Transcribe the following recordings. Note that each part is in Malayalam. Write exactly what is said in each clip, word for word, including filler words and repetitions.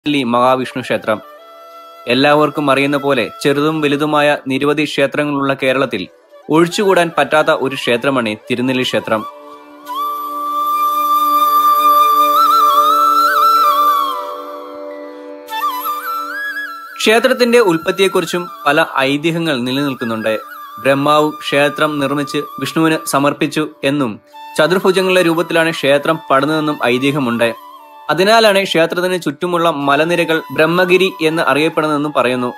തിരുനെല്ലി മഹാവിഷ്ണു ക്ഷേത്രം. എല്ലാവർക്കും അറിയുന്ന പോലെ ചെറുതും വലുതുമായ നിരവധി ക്ഷേത്രങ്ങളുള്ള കേരളത്തിൽ ഒഴിച്ചുകൂടാൻ പറ്റാത്ത ഒരു ക്ഷേത്രമാണ് തിരുനെല്ലി ക്ഷേത്രം. ക്ഷേത്രത്തിന്റെ ഉൽപ്പത്തിയെക്കുറിച്ചും പല ഐതിഹ്യങ്ങൾ നിലനിൽക്കുന്നുണ്ട്. ബ്രഹ്മാവ് ക്ഷേത്രം നിർമ്മിച്ച് വിഷ്ണുവിന് സമർപ്പിച്ചു എന്നും ചതുർഭുജങ്ങളുടെ രൂപത്തിലാണ് ക്ഷേത്രം പണിതെന്നും ഐതിഹ്യമുണ്ട്. അതിനാലാണ് ക്ഷേത്രത്തിന് ചുറ്റുമുള്ള മലനിരകൾ ബ്രഹ്മഗിരി എന്ന് അറിയപ്പെടുന്നതെന്നും പറയുന്നു.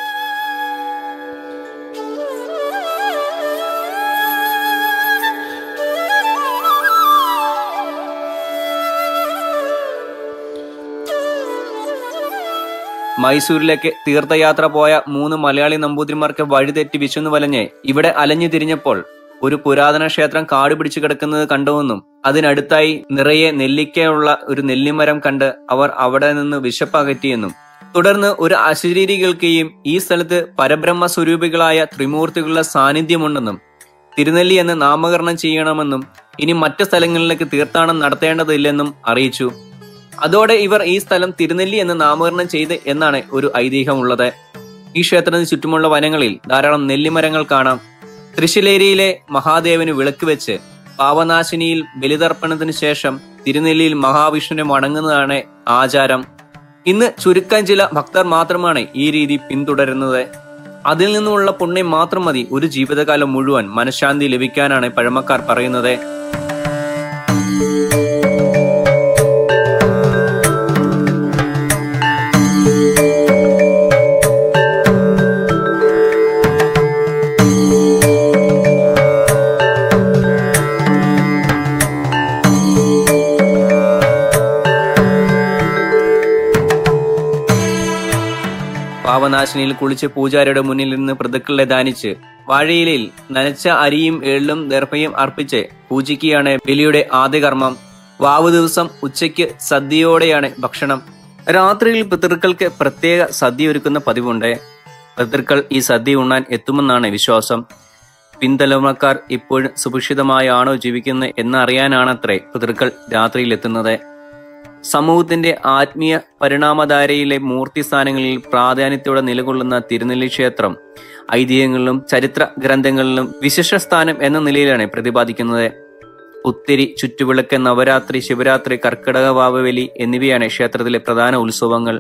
മൈസൂരിലേക്ക് തീർത്ഥയാത്ര പോയ മൂന്ന് മലയാളി നമ്പൂതിരിമാർക്ക് വഴിതെറ്റി വിശന്നു വലഞ്ഞ് ഇവിടെ അലഞ്ഞു തിരിഞ്ഞപ്പോൾ ഒരു പുരാതന ക്ഷേത്രം കാട് പിടിച്ചു കിടക്കുന്നത് കണ്ടുവെന്നും അതിനടുത്തായി നിറയെ നെല്ലിക്കയുള്ള ഒരു നെല്ലിമരം കണ്ട് അവർ അവിടെ നിന്ന് വിശപ്പകറ്റിയെന്നും തുടർന്ന് ഒരു അശരീരി കേൾക്കുകയും ഈ സ്ഥലത്ത് പരബ്രഹ്മ സ്വരൂപികളായ ത്രിമൂർത്തികളുടെ സാന്നിധ്യമുണ്ടെന്നും തിരുനെല്ലി എന്ന് നാമകരണം ചെയ്യണമെന്നും ഇനി മറ്റു സ്ഥലങ്ങളിലേക്ക് തീർത്ഥാടനം നടത്തേണ്ടതില്ലെന്നും അറിയിച്ചു. അതോടെ ഇവർ ഈ സ്ഥലം തിരുനെല്ലി എന്ന് നാമകരണം ചെയ്ത് എന്നാണ് ഒരു ഐതിഹ്യമുള്ളത്. ഈ ക്ഷേത്രത്തിന് ചുറ്റുമുള്ള വനങ്ങളിൽ ധാരാളം നെല്ലിമരങ്ങൾ കാണാം. തൃശ്ശിലേരിയിലെ മഹാദേവന് വിളക്ക് വെച്ച് പാവനാശിനിയിൽ ബലിതർപ്പണത്തിന് ശേഷം തിരുനെല്ലിയിൽ മഹാവിഷ്ണുവിനെ വണങ്ങുന്നതാണ് ആചാരം. ഇന്ന് ചുരുക്കം ചില ഭക്തർ മാത്രമാണ് ഈ രീതി പിന്തുടരുന്നത്. അതിൽ നിന്നുമുള്ള പുണ്യം മാത്രം മതി ഒരു ജീവിതകാലം മുഴുവൻ മനഃശാന്തി ലഭിക്കാനാണ് പഴമക്കാർ പറയുന്നത്. പാവനാശിനിയിൽ കുളിച്ച് പൂജാരിയുടെ മുന്നിൽ നിന്ന് പ്രതിക്കളെ ദാനിച്ച് വാഴയിലയിൽ നനച്ച അരിയും എള്ളും ദർഭയും അർപ്പിച്ച് പൂജിക്കുകയാണ് ബലിയുടെ ആദ്യകർമ്മം. വാവ് ദിവസം ഉച്ചയ്ക്ക് സദ്യയോടെയാണ് ഭക്ഷണം. രാത്രിയിൽ പിതൃക്കൾക്ക് പ്രത്യേക സദ്യ ഒരുക്കുന്ന പതിവുണ്ട്. പിതൃക്കൾ ഈ സദ്യ ഉണ്ണാൻ എത്തുമെന്നാണ് വിശ്വാസം. പിന്തലമുറക്കാർ ഇപ്പോഴും സുഭിക്ഷിതമായാണോ ജീവിക്കുന്നത് എന്നറിയാനാണത്രേ പിതൃക്കൾ രാത്രിയിൽ എത്തുന്നത്. സമൂഹത്തിന്റെ ആത്മീയ പരിണാമധാരയിലെ മൂർത്തി സ്ഥാനങ്ങളിൽ പ്രാധാന്യത്തോടെ നിലകൊള്ളുന്ന തിരുനെല്ലി ക്ഷേത്രം ഐതിഹ്യങ്ങളിലും ചരിത്ര ഗ്രന്ഥങ്ങളിലും വിശിഷ്ട സ്ഥാനം എന്ന നിലയിലാണ് പ്രതിപാദിക്കുന്നത്. പുത്തിരി, ചുറ്റുവിളക്ക്, നവരാത്രി, ശിവരാത്രി, കർക്കിടക വാവുബലി എന്നിവയാണ് ക്ഷേത്രത്തിലെ പ്രധാന ഉത്സവങ്ങൾ.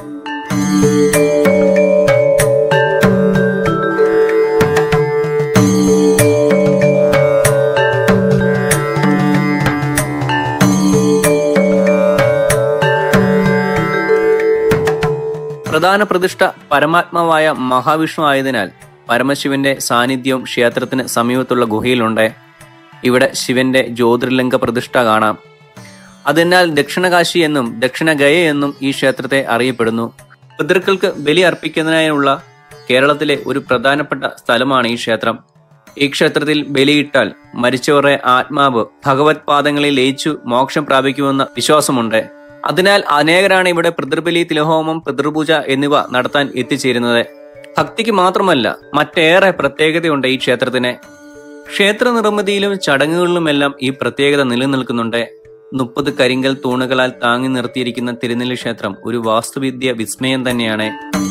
പ്രധാന പ്രതിഷ്ഠ പരമാത്മാവായ മഹാവിഷ്ണു ആയതിനാൽ പരമശിവന്റെ സാന്നിധ്യവും ക്ഷേത്രത്തിന് സമീപത്തുള്ള ഗുഹയിലുണ്ട്. ഇവിടെ ശിവന്റെ ജ്യോതിർലിംഗ പ്രതിഷ്ഠ കാണാം. അതിനാൽ ദക്ഷിണകാശി എന്നും ദക്ഷിണഗയ എന്നും ഈ ക്ഷേത്രത്തെ അറിയപ്പെടുന്നു. പിതൃക്കൾക്ക് ബലി അർപ്പിക്കുന്നതിനായുള്ള കേരളത്തിലെ ഒരു പ്രധാനപ്പെട്ട സ്ഥലമാണ് ഈ ക്ഷേത്രം. ഈ ക്ഷേത്രത്തിൽ ബലിയിട്ടാൽ മരിച്ചവരുടെ ആത്മാവ് ഭഗവത് പാദങ്ങളിൽ ലയിച്ചു മോക്ഷം പ്രാപിക്കുമെന്ന വിശ്വാസമുണ്ട്. അതിനാൽ അനേകരാണ് ഇവിടെ പിതൃബലി, തിലഹോമം, പിതൃപൂജ എന്നിവ നടത്താൻ എത്തിച്ചേരുന്നത്. ഭക്തിക്ക് മാത്രമല്ല മറ്റേറെ പ്രത്യേകതയുണ്ട് ഈ ക്ഷേത്രത്തിന്. ക്ഷേത്ര നിർമ്മിതിയിലും ചടങ്ങുകളിലുമെല്ലാം ഈ പ്രത്യേകത നിലനിൽക്കുന്നുണ്ട്. മുപ്പത് കരിങ്കൽ തൂണുകളാൽ താങ്ങി നിർത്തിയിരിക്കുന്ന തിരുനെല്ലി ക്ഷേത്രം ഒരു വാസ്തുവിദ്യ വിസ്മയം തന്നെയാണ്.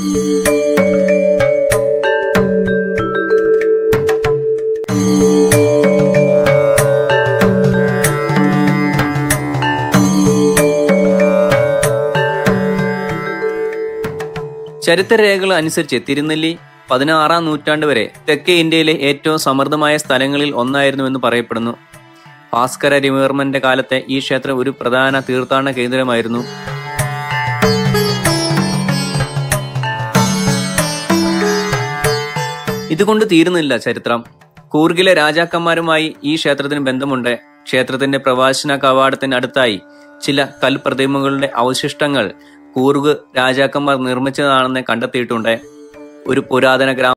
ചരിത്രരേഖകൾ അനുസരിച്ച് തിരുനെല്ലി പതിനാറാം നൂറ്റാണ്ട് വരെ തെക്കേ ഇന്ത്യയിലെ ഏറ്റവും സമൃദ്ധമായ സ്ഥലങ്ങളിൽ ഒന്നായിരുന്നുവെന്ന് പറയപ്പെടുന്നു. ഭാസ്കര രവിവർമ്മന്റെ കാലത്തെ ഈ ക്ഷേത്രം ഒരു പ്രധാന തീർത്ഥാടന കേന്ദ്രമായിരുന്നു. ഇതുകൊണ്ട് തീരുന്നില്ല ചരിത്രം. കൂർഗിലെ രാജാക്കന്മാരുമായി ഈ ക്ഷേത്രത്തിന് ബന്ധമുണ്ട്. ക്ഷേത്രത്തിന്റെ പ്രവാസന കവാടത്തിന് അടുത്തായി ചില കൽപ്രതിമകളുടെ അവശിഷ്ടങ്ങൾ കൂർഗ് രാജാക്കന്മാർ നിർമ്മിച്ചതാണെന്ന് കണ്ടെത്തിയിട്ടുണ്ട്. ഒരു പുരാതന ഗ്രാമ